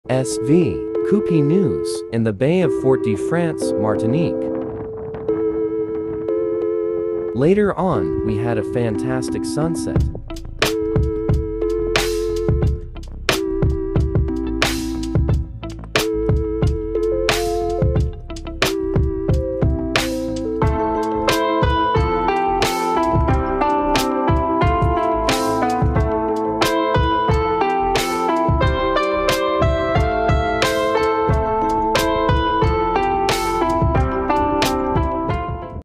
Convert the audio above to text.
SV Choupinous in the Bay of Fort de France, Martinique. Later on, we had a fantastic sunset.